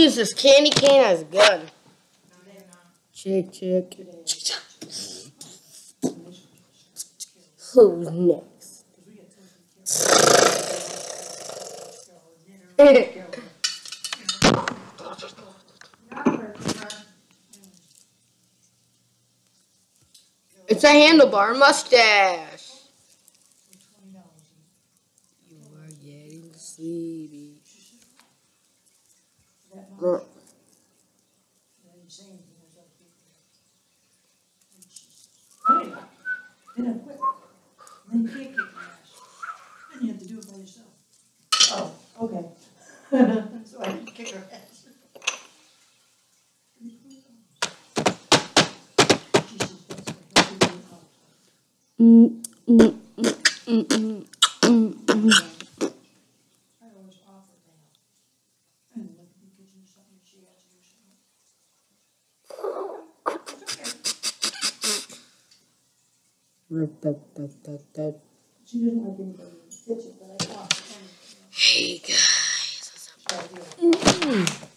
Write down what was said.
use this candy cane as a gun. Chick. Who's next? It's a handlebar mustache. You are getting sleepy. Then quit. Then you can't kick your ass. Then you have to do it by yourself. Oh, okay. So I didn't kick her ass. I always offer to help. And look in the kitchen or something, she has to do something. She didn't like anybody in the kitchen, but I thought. Hey guys, what's up?